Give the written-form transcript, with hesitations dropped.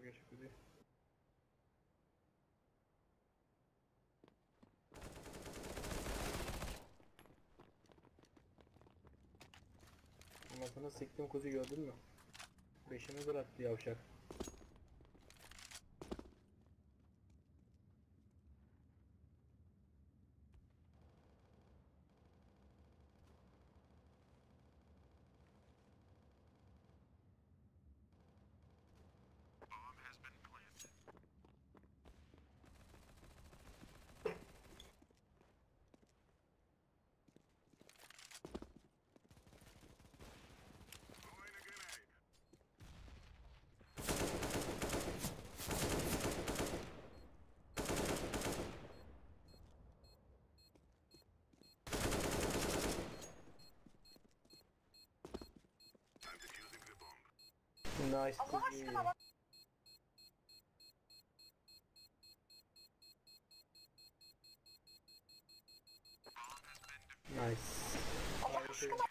Çok geçik gidiyor. Anasını siktim kuzu gördün mü? Beşini bıraktı yavşak. Nice Allah kuzu. aşkına bak. Nice. Allah aşkına.